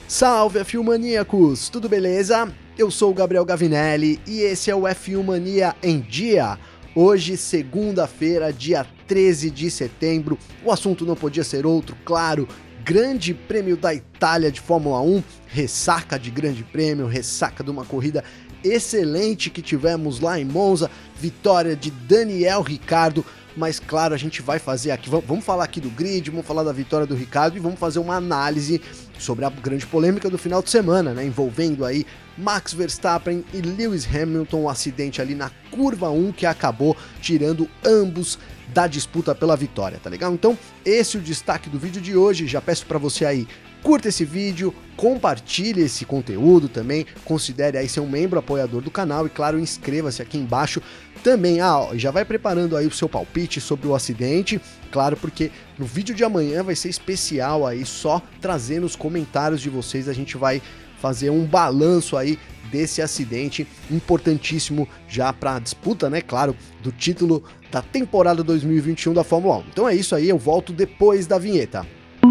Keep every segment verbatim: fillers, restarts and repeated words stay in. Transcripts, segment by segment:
Salve F um Maníacos, tudo beleza? Eu sou o Gabriel Gavinelli e esse é o F um Mania em Dia. Hoje, segunda-feira, dia treze de setembro, o assunto não podia ser outro, claro, Grande Prêmio da Itália de Fórmula um, ressaca de Grande Prêmio, ressaca de uma corrida excelente que tivemos lá em Monza, vitória de Daniel Ricciardo. Mas claro, a gente vai fazer aqui, vamos falar aqui do grid, vamos falar da vitória do Ricciardo e vamos fazer uma análise sobre a grande polêmica do final de semana, né, envolvendo aí Max Verstappen e Lewis Hamilton, um acidente ali na curva um que acabou tirando ambos da disputa pela vitória, tá legal? Então, esse é o destaque do vídeo de hoje, já peço para você aí, curta esse vídeo, compartilhe esse conteúdo também, considere aí ser um membro apoiador do canal e claro, inscreva-se aqui embaixo também. Ah, ó, já vai preparando aí o seu palpite sobre o acidente, claro, porque no vídeo de amanhã vai ser especial aí, só trazendo os comentários de vocês, a gente vai fazer um balanço aí desse acidente importantíssimo já para a disputa, né, claro, do título da temporada dois mil e vinte e um da Fórmula um. Então é isso aí, eu volto depois da vinheta.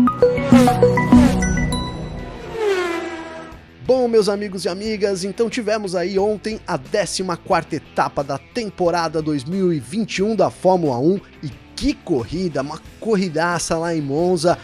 Bom, meus amigos e amigas, então tivemos aí ontem a décima quarta etapa da temporada dois mil e vinte e um da Fórmula um e que corrida, uma corridaça lá em Monza.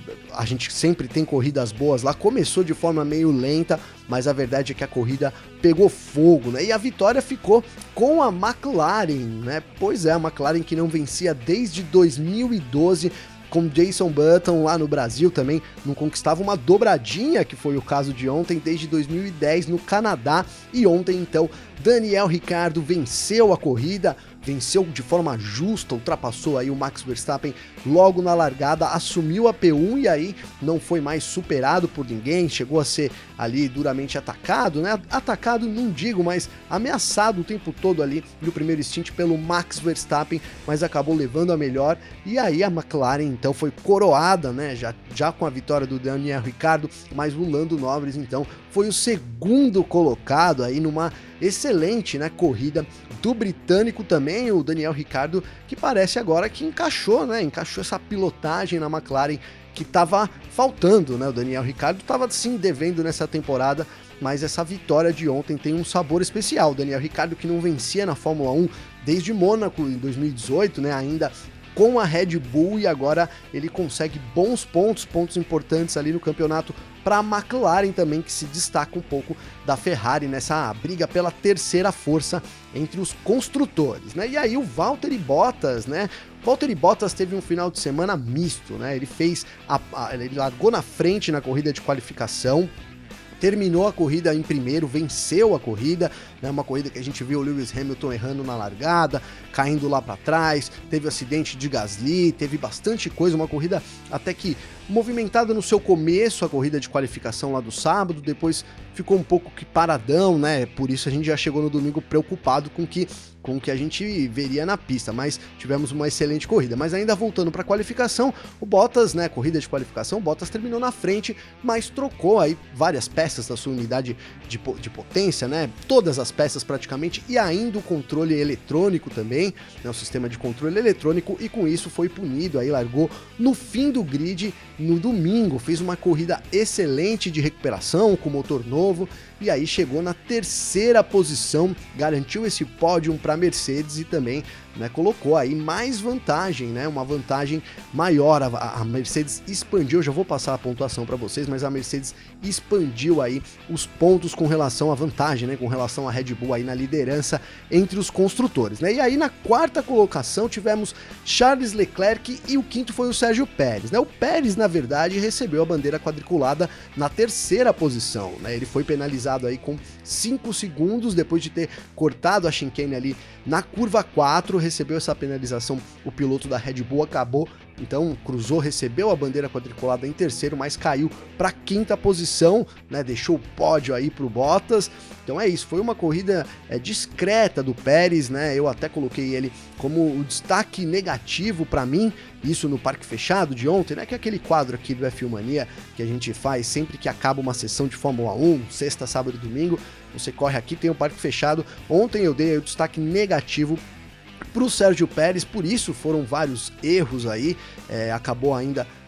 A gente sempre tem corridas boas lá, começou de forma meio lenta, mas a verdade é que a corrida pegou fogo, né? E a vitória ficou com a McLaren, né? Pois é, a McLaren que não vencia desde dois mil e doze, com Jenson Button lá no Brasil também, não conquistava uma dobradinha, que foi o caso de ontem, desde dois mil e dez no Canadá, e ontem então Daniel Ricciardo venceu a corrida, venceu de forma justa, ultrapassou aí o Max Verstappen logo na largada, assumiu a P um e aí não foi mais superado por ninguém, chegou a ser ali duramente atacado, né? Atacado não digo, mas ameaçado o tempo todo ali no primeiro stint pelo Max Verstappen, mas acabou levando a melhor e aí a McLaren então foi coroada, né? Já, já com a vitória do Daniel Ricciardo, mas o Lando Norris então foi o segundo colocado aí numa excelente, né, corrida do britânico também, o Daniel Ricciardo, que parece agora que encaixou, né, encaixou essa pilotagem na McLaren que estava faltando, né, o Daniel Ricciardo estava sim devendo nessa temporada, mas essa vitória de ontem tem um sabor especial. O Daniel Ricciardo que não vencia na Fórmula um desde Mônaco em dois mil e dezoito, né, ainda com a Red Bull, e agora ele consegue bons pontos, pontos importantes ali no campeonato para a McLaren também, que se destaca um pouco da Ferrari nessa briga pela terceira força entre os construtores, né? E aí o Valtteri Bottas, né? Valtteri Bottas teve um final de semana misto, né? Ele fez, a, a, ele largou na frente na corrida de qualificação, terminou a corrida em primeiro, venceu a corrida, né, uma corrida que a gente viu o Lewis Hamilton errando na largada, caindo lá para trás, teve acidente de Gasly, teve bastante coisa, uma corrida até que movimentada no seu começo, a corrida de qualificação lá do sábado, depois ficou um pouco que paradão, né, por isso a gente já chegou no domingo preocupado com que com o que a gente veria na pista, mas tivemos uma excelente corrida. Mas ainda voltando para a qualificação, o Bottas, né, corrida de qualificação, o Bottas terminou na frente, mas trocou aí várias peças da sua unidade de, de potência, né, todas as peças praticamente, e ainda o controle eletrônico também, né, o sistema de controle eletrônico, e com isso foi punido, aí largou no fim do grid no domingo, fez uma corrida excelente de recuperação com motor novo, e aí chegou na terceira posição, garantiu esse pódio para a Mercedes e também, né, colocou aí mais vantagem, né, uma vantagem maior. A, a Mercedes expandiu, já vou passar a pontuação para vocês, mas a Mercedes expandiu aí os pontos com relação à vantagem, né, com relação à Red Bull aí na liderança entre os construtores, né? E aí na quarta colocação tivemos Charles Leclerc e o quinto foi o Sérgio Pérez, né? O Pérez, na verdade, recebeu a bandeira quadriculada na terceira posição, né? Ele foi penalizado aí com cinco segundos depois de ter cortado a chicane ali na curva quatro, recebeu essa penalização, o piloto da Red Bull acabou, então cruzou, recebeu a bandeira quadriculada em terceiro, mas caiu para quinta posição, né, deixou o pódio aí pro Bottas. Então é isso, foi uma corrida é, discreta do Pérez, né, eu até coloquei ele como o destaque negativo para mim, isso no Parque Fechado de ontem, né, que é aquele quadro aqui do F um Mania que a gente faz sempre que acaba uma sessão de Fórmula um, sexta, sábado e domingo, você corre aqui, tem o Parque Fechado. Ontem eu dei o destaque negativo para o Sérgio Pérez, por isso foram vários erros aí, é, acabou ainda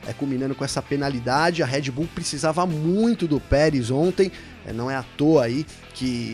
é, culminando com essa penalidade. A Red Bull precisava muito do Pérez ontem, é, não é à toa aí que,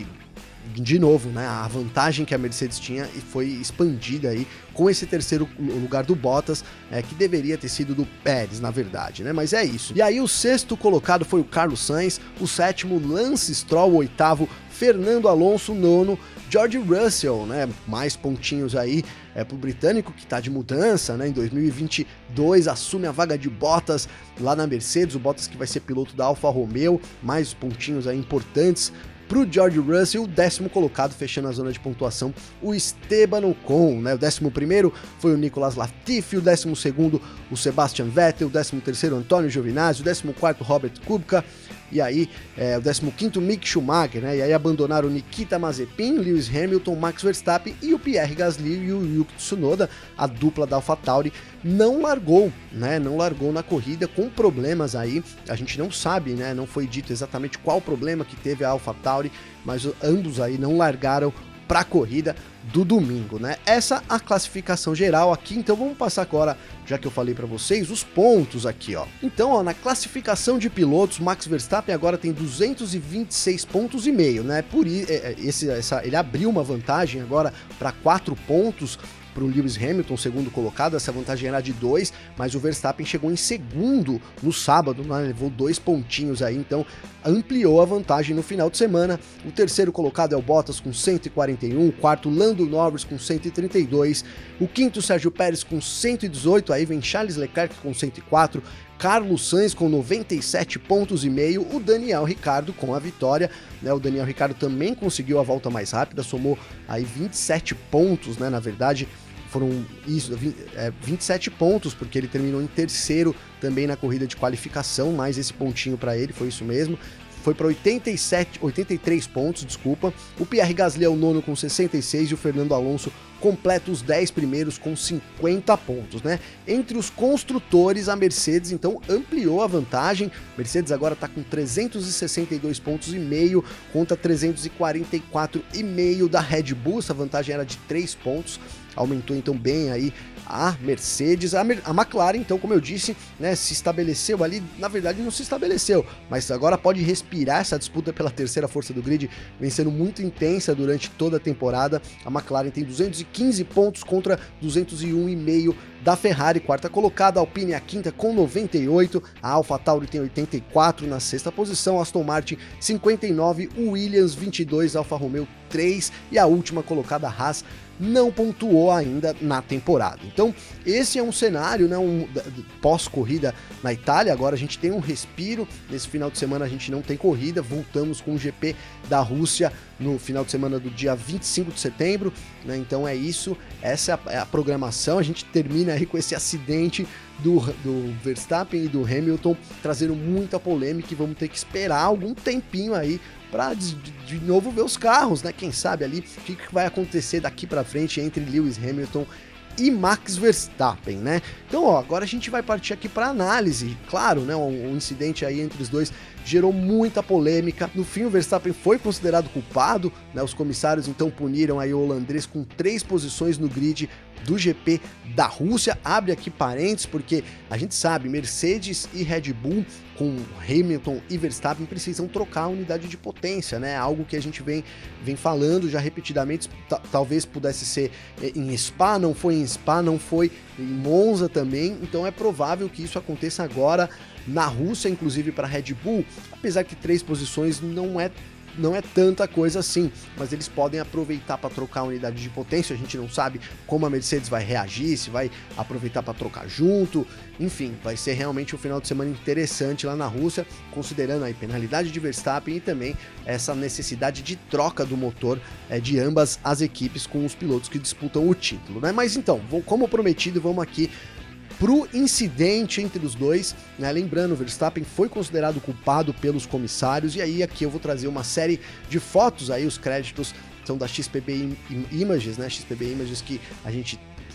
de novo, né, a vantagem que a Mercedes tinha foi expandida aí com esse terceiro lugar do Bottas, é, que deveria ter sido do Pérez, na verdade, né? Mas é isso. E aí o sexto colocado foi o Carlos Sainz, o sétimo Lance Stroll, o oitavo Fernando Alonso, nono George Russell, né? Mais pontinhos aí é, pro britânico, que tá de mudança, né? Em dois mil e vinte e dois assume a vaga de Bottas lá na Mercedes, o Bottas que vai ser piloto da Alfa Romeo, mais pontinhos aí importantes pro George Russell. O décimo colocado, fechando a zona de pontuação, o Esteban Ocon, né? O décimo primeiro foi o Nicolas Latifi, o décimo segundo o Sebastian Vettel, o décimo terceiro Antônio Giovinazzi, o décimo quarto Robert Kubica, e aí é, o décimo quinto Mick Schumacher, né? E aí abandonaram Nikita Mazepin, Lewis Hamilton, Max Verstappen e o Pierre Gasly e o Yuki Tsunoda, a dupla da AlphaTauri, não largou, né? Não largou na corrida, com problemas aí, a gente não sabe, né? Não foi dito exatamente qual problema que teve a AlphaTauri, mas ambos aí não largaram para a corrida do domingo, né? Essa a classificação geral aqui, então vamos passar agora, já que eu falei para vocês, os pontos aqui, ó. Então, ó, na classificação de pilotos, Max Verstappen agora tem duzentos e vinte e seis pontos e meio, né? Por esse, essa, ele abriu uma vantagem agora para quatro pontos para o Lewis Hamilton, segundo colocado. Essa vantagem era de dois, mas o Verstappen chegou em segundo no sábado, né? Levou dois pontinhos aí, então ampliou a vantagem no final de semana. O terceiro colocado é o Bottas com cento e quarenta e um, o quarto Lando Norris com cento e trinta e dois, o quinto Sérgio Pérez com cento e dezoito, aí vem Charles Leclerc com cento e quatro, Carlos Sainz com noventa e sete pontos e meio, o Daniel Ricciardo com a vitória, né? O Daniel Ricciardo também conseguiu a volta mais rápida, somou aí vinte e sete pontos, né? Na verdade, foram isso, vinte e sete pontos, porque ele terminou em terceiro também na corrida de qualificação, mais esse pontinho para ele, foi isso mesmo. Foi para oitenta e sete, oitenta e três pontos, desculpa. O Pierre Gasly é o nono com sessenta e seis e o Fernando Alonso completa os dez primeiros com cinquenta pontos, né? Entre os construtores, a Mercedes então ampliou a vantagem. Mercedes agora está com trezentos e sessenta e dois pontos e meio contra trezentos e quarenta e quatro e meio da Red Bull. Essa vantagem era de três pontos. Aumentou então bem aí a Mercedes. A, Mer a McLaren, então, como eu disse, né, se estabeleceu ali, na verdade não se estabeleceu, mas agora pode respirar. Essa disputa pela terceira força do grid vem sendo muito intensa durante toda a temporada. A McLaren tem duzentos e quinze pontos contra duzentos e um e meio da Ferrari, quarta colocada, a Alpine a quinta com noventa e oito, a AlphaTauri tem oitenta e quatro na sexta posição, Aston Martin cinquenta e nove, o Williams vinte e dois, Alfa Romeo três e a última colocada, a Haas, não pontuou ainda na temporada. Então esse é um cenário, né, um, pós-corrida na Itália. Agora a gente tem um respiro, nesse final de semana a gente não tem corrida, voltamos com o G P da Rússia no final de semana do dia vinte e cinco de setembro, né? Então é isso, essa é a, é a programação. A gente termina aí com esse acidente do, do Verstappen e do Hamilton, trazendo muita polêmica, e vamos ter que esperar algum tempinho aí para de, de novo ver os carros, né? Quem sabe ali o que, que vai acontecer daqui para frente entre Lewis Hamilton e Max Verstappen, né? Então, ó, agora a gente vai partir aqui para análise. Claro, né? Um, um incidente aí entre os dois gerou muita polêmica. No fim, o Verstappen foi considerado culpado, né? Os comissários então puniram aí o holandês com três posições no grid do G P da Rússia. Abre aqui parênteses, porque a gente sabe, Mercedes e Red Bull com Hamilton e Verstappen precisam trocar a unidade de potência, né? Algo que a gente vem, vem falando já repetidamente. Talvez pudesse ser em Spa, não foi em Spa, não foi em Monza também, então é provável que isso aconteça agora na Rússia, inclusive para Red Bull, apesar que três posições não é não é tanta coisa assim, mas eles podem aproveitar para trocar a unidade de potência. A gente não sabe como a Mercedes vai reagir, se vai aproveitar para trocar junto, enfim, vai ser realmente um final de semana interessante lá na Rússia, considerando aí penalidade de Verstappen e também essa necessidade de troca do motor é, de ambas as equipes com os pilotos que disputam o título, né? Mas então, como prometido, vamos aqui pro incidente entre os dois, né? Lembrando, o Verstappen foi considerado culpado pelos comissários, e aí aqui eu vou trazer uma série de fotos aí, os créditos são da X P B Images, né? X P B Images, que a gente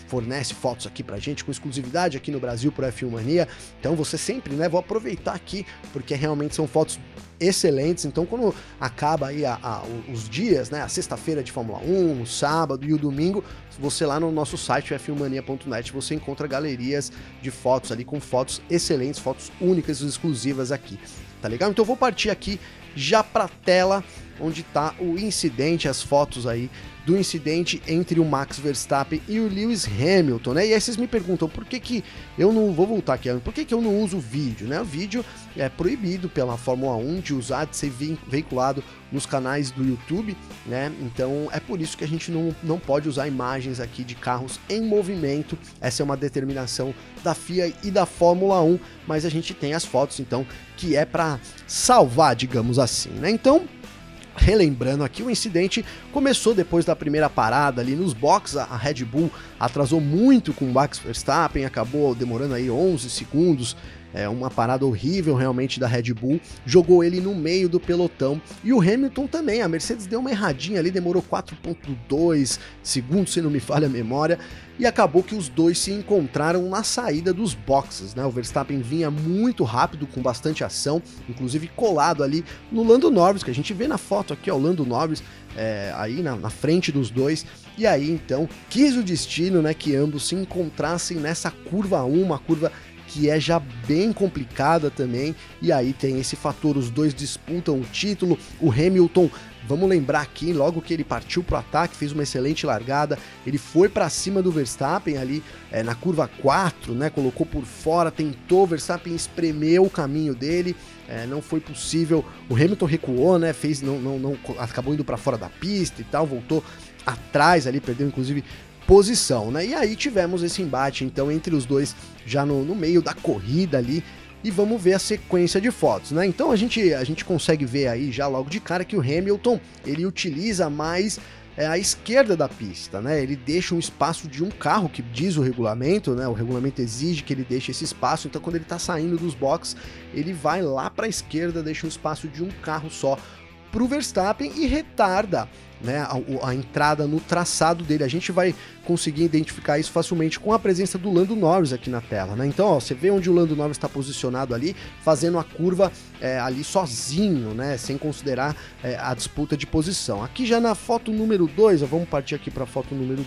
fornece fotos aqui pra gente com exclusividade aqui no Brasil pro F um Mania. Então você sempre, né, vou aproveitar aqui, porque realmente são fotos excelentes. Então quando acaba aí a, a, os dias, né, a sexta-feira de Fórmula um, o sábado e o domingo, você lá no nosso site f um mania ponto net você encontra galerias de fotos ali com fotos excelentes, fotos únicas e exclusivas aqui, tá legal? Então eu vou partir aqui já pra tela onde tá o incidente, as fotos aí do incidente entre o Max Verstappen e o Lewis Hamilton, né? E aí vocês me perguntam por que que eu não vou voltar aqui, por que que eu não uso vídeo, né? O vídeo é proibido pela Fórmula um de usar, de ser veiculado nos canais do YouTube, né? Então é por isso que a gente não, não pode usar imagens aqui de carros em movimento. Essa é uma determinação da F I A e da Fórmula um, mas a gente tem as fotos, então, que é para salvar, digamos assim, né? Então, relembrando aqui, o incidente começou depois da primeira parada ali nos boxes. A Red Bull atrasou muito com o Max Verstappen, acabou demorando aí onze segundos, é uma parada horrível realmente da Red Bull, jogou ele no meio do pelotão, e o Hamilton também, a Mercedes deu uma erradinha ali, demorou quatro ponto dois segundos, se não me falha a memória, e acabou que os dois se encontraram na saída dos boxes, né? O Verstappen vinha muito rápido, com bastante ação, inclusive colado ali no Lando Norris, que a gente vê na foto aqui, ó, o Lando Norris é, aí na, na frente dos dois, e aí então quis o destino, né, que ambos se encontrassem nessa curva um, uma curva que é já bem complicada também, e aí tem esse fator, os dois disputam o título. O Hamilton, vamos lembrar aqui, logo que ele partiu pro ataque, fez uma excelente largada, ele foi para cima do Verstappen ali é, na curva quatro, né, colocou por fora, tentou, o Verstappen espremeu o caminho dele, é, não foi possível, o Hamilton recuou, né, fez, não, não, não, acabou indo para fora da pista e tal, voltou atrás ali, perdeu inclusive posição, né? E aí tivemos esse embate então entre os dois já no, no meio da corrida ali, e vamos ver a sequência de fotos, né? Então a gente, a gente consegue ver aí já logo de cara que o Hamilton, ele utiliza mais é, a esquerda da pista, né? Ele deixa um espaço de um carro, que diz o regulamento, né? O regulamento exige que ele deixe esse espaço, então quando ele tá saindo dos boxes, ele vai lá para a esquerda, deixa um espaço de um carro só pro Verstappen e retarda, né, a, a entrada no traçado dele. A gente vai conseguir identificar isso facilmente com a presença do Lando Norris aqui na tela, né? Então, ó, você vê onde o Lando Norris está posicionado ali, fazendo a curva é, ali sozinho, né, sem considerar é, a disputa de posição. Aqui já na foto número dois, ó, vamos partir aqui para a foto número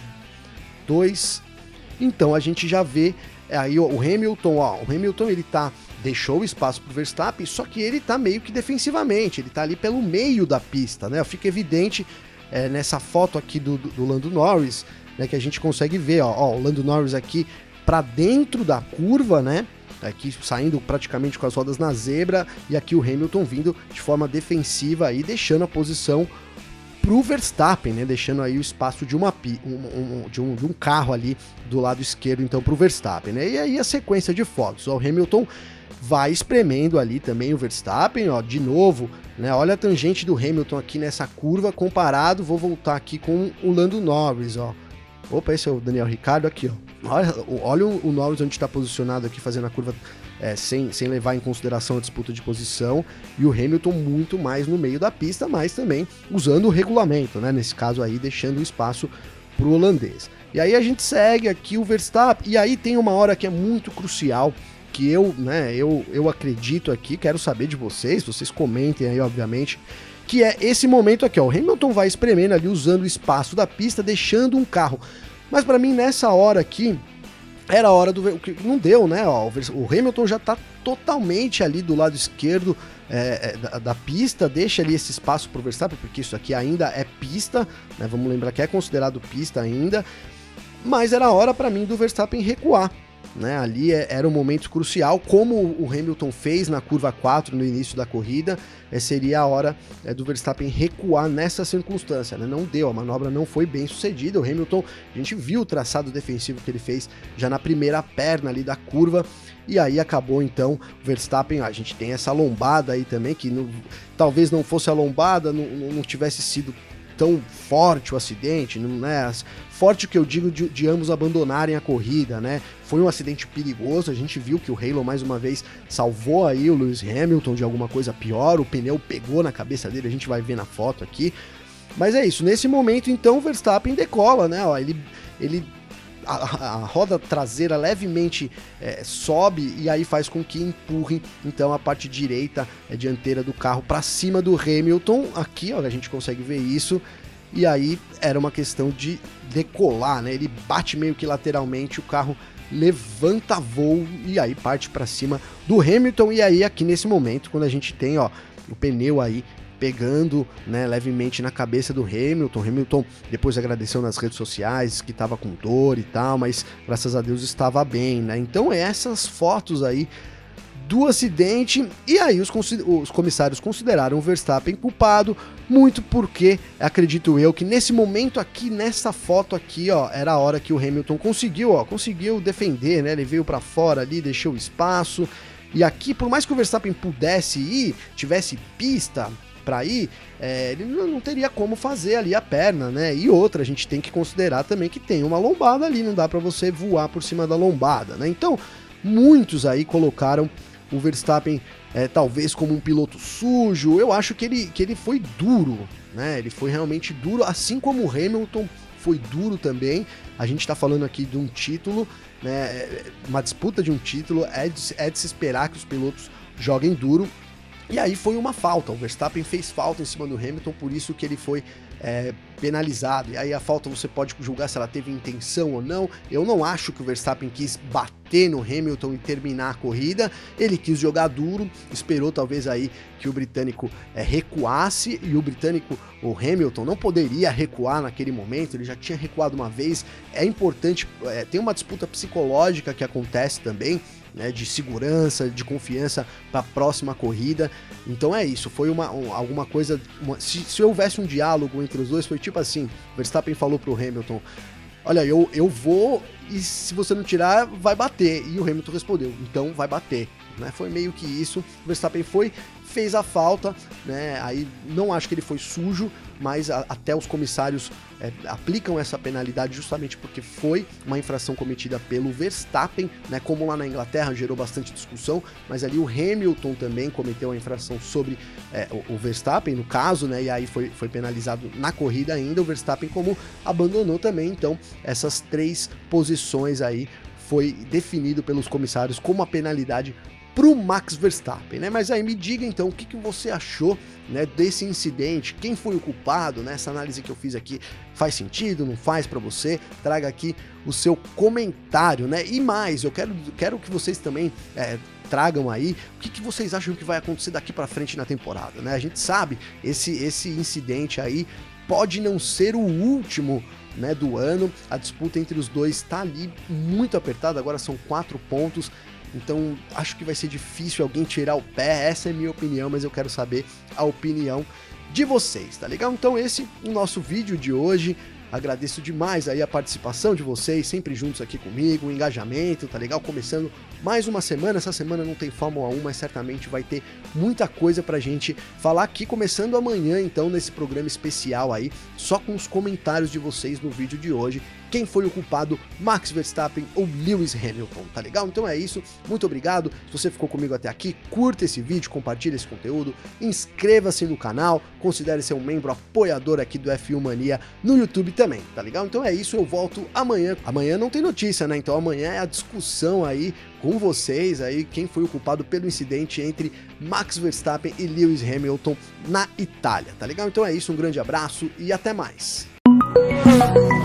dois. Então, a gente já vê é, aí ó, o Hamilton, ó, o Hamilton ele tá deixou o espaço para o Verstappen, só que ele tá meio que defensivamente, ele tá ali pelo meio da pista, né? Fica evidente é, nessa foto aqui do, do, do Lando Norris, né, que a gente consegue ver, ó, ó, o Lando Norris aqui para dentro da curva, né? Aqui saindo praticamente com as rodas na zebra, e aqui o Hamilton vindo de forma defensiva aí, deixando a posição pro Verstappen, né, deixando aí o espaço de, uma, um, um, de, um, de um carro ali do lado esquerdo, então, pro Verstappen, né? E aí a sequência de fotos, ó, o Hamilton vai espremendo ali também o Verstappen, ó, de novo, né, olha a tangente do Hamilton aqui nessa curva, comparado, vou voltar aqui com o Lando Norris, ó, opa, esse é o Daniel Ricciardo aqui, ó, olha, olha o, o Norris onde está posicionado aqui, fazendo a curva é, sem, sem levar em consideração a disputa de posição, e o Hamilton muito mais no meio da pista, mas também usando o regulamento, né, nesse caso aí, deixando o espaço pro holandês. E aí a gente segue aqui o Verstappen, e aí tem uma hora que é muito crucial, que eu, né, eu, eu acredito aqui, quero saber de vocês, vocês comentem aí, obviamente, que é esse momento aqui, ó, o Hamilton vai espremendo ali, usando o espaço da pista, deixando um carro, mas para mim, nessa hora aqui, era a hora do... que não deu, né, ó, o Hamilton já tá totalmente ali do lado esquerdo é, da, da pista, deixa ali esse espaço pro Verstappen, porque isso aqui ainda é pista, né, vamos lembrar que é considerado pista ainda, mas era a hora para mim do Verstappen recuar, né, ali era um momento crucial, como o Hamilton fez na curva quatro no início da corrida, é, seria a hora é, do Verstappen recuar nessa circunstância, né? Não deu, a manobra não foi bem sucedida, o Hamilton, a gente viu o traçado defensivo que ele fez já na primeira perna ali da curva, e aí acabou então o Verstappen, a gente tem essa lombada aí também, que no, talvez não fosse a lombada, não, não tivesse sido tão forte o acidente, não é forte o que eu digo de, de ambos abandonarem a corrida, né? Foi um acidente perigoso, a gente viu que o Halo mais uma vez salvou aí o Lewis Hamilton de alguma coisa pior, o pneu pegou na cabeça dele, a gente vai ver na foto aqui, mas é isso, nesse momento então o Verstappen decola, né? Ó, ele, ele a, a roda traseira levemente é, sobe e aí faz com que empurre então a parte direita é, dianteira do carro para cima do Hamilton. Aqui, ó, a gente consegue ver isso. E aí era uma questão de decolar, né? Ele bate meio que lateralmente, o carro levanta voo e aí parte para cima do Hamilton. E aí aqui nesse momento, quando a gente tem, ó, o pneu aí pegando, né, levemente na cabeça do Hamilton. Hamilton depois agradeceu nas redes sociais que estava com dor e tal, mas graças a Deus estava bem, né? Então essas fotos aí do acidente, e aí os, os comissários consideraram o Verstappen culpado, muito porque, acredito eu, que nesse momento aqui, nessa foto aqui, ó, era a hora que o Hamilton conseguiu, ó, conseguiu defender, né, ele veio para fora ali, deixou espaço, e aqui, por mais que o Verstappen pudesse ir, tivesse pista para ir, é, ele não teria como fazer ali a perna, né, e outra, a gente tem que considerar também que tem uma lombada ali, não dá para você voar por cima da lombada, né, então, muitos aí colocaram o Verstappen é, talvez como um piloto sujo. Eu acho que ele, que ele foi duro, né? Ele foi realmente duro, assim como o Hamilton foi duro também. A gente tá falando aqui de um título, né? Uma disputa de um título, é de, é de se esperar que os pilotos joguem duro. E aí foi uma falta, o Verstappen fez falta em cima do Hamilton, por isso que ele foi é, penalizado. E aí a falta você pode julgar se ela teve intenção ou não. Eu não acho que o Verstappen quis bater no Hamilton e terminar a corrida, ele quis jogar duro, esperou talvez aí que o britânico é, recuasse, e o britânico, o Hamilton, não poderia recuar naquele momento, ele já tinha recuado uma vez. É importante, é, tem uma disputa psicológica que acontece também, né, de segurança, de confiança para a próxima corrida. Então é isso, foi uma, um, alguma coisa, uma, se, se houvesse um diálogo entre os dois, foi tipo assim, Verstappen falou pro Hamilton, olha, eu, eu vou e se você não tirar, vai bater, e o Hamilton respondeu, então vai bater, né, foi meio que isso, o Verstappen foi, fez a falta, né, aí não acho que ele foi sujo, mas a, até os comissários é, aplicam essa penalidade justamente porque foi uma infração cometida pelo Verstappen, né, como lá na Inglaterra gerou bastante discussão, mas ali o Hamilton também cometeu a infração sobre é, o, o Verstappen, no caso, né, e aí foi, foi penalizado na corrida ainda, o Verstappen como abandonou também, então essas três posições aí foi definido pelos comissários como a penalidade pro Max Verstappen, né? Mas aí me diga então o que, que você achou, né, desse incidente, quem foi o culpado, né? Essa análise que eu fiz aqui faz sentido, não faz para você? Traga aqui o seu comentário, né? E mais, eu quero, quero que vocês também é, tragam aí o que, que vocês acham que vai acontecer daqui para frente na temporada, né? A gente sabe, esse, esse incidente aí pode não ser o último, né, do ano, a disputa entre os dois tá ali muito apertada, agora são quatro pontos, então acho que vai ser difícil alguém tirar o pé, essa é a minha opinião, mas eu quero saber a opinião de vocês, tá legal? Então esse é o nosso vídeo de hoje, agradeço demais aí a participação de vocês, sempre juntos aqui comigo, o engajamento, tá legal? Começando mais uma semana, essa semana não tem Fórmula um, mas certamente vai ter muita coisa pra gente falar aqui, começando amanhã então nesse programa especial aí, só com os comentários de vocês no vídeo de hoje, quem foi o culpado, Max Verstappen ou Lewis Hamilton, tá legal? Então é isso, muito obrigado, se você ficou comigo até aqui, curta esse vídeo, compartilha esse conteúdo, inscreva-se no canal, considere ser um membro apoiador aqui do F um Mania no YouTube também, tá legal? Então é isso, eu volto amanhã, amanhã não tem notícia, né? Então amanhã é a discussão aí com vocês, aí quem foi o culpado pelo incidente entre Max Verstappen e Lewis Hamilton na Itália, tá legal? Então é isso, um grande abraço e até mais!